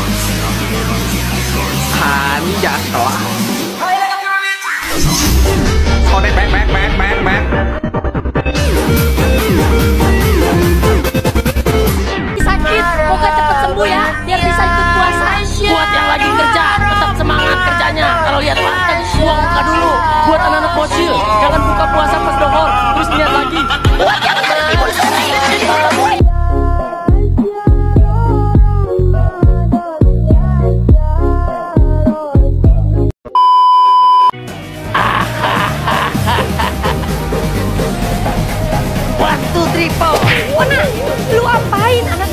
Hanja telah. Kode back. Sakit, moga cepet sembuh ya, biar bisa ikut puasa. Buat yang lagi kerja, tetap semangat kerjanya. Kalau lihat warteg, buang muka dulu. Buat anak-anak bocil, jangan buka puasa pas dohor, terus niat lagi. Buat yang lagi puasa, One, two, three, four. Mana? Lu apain anak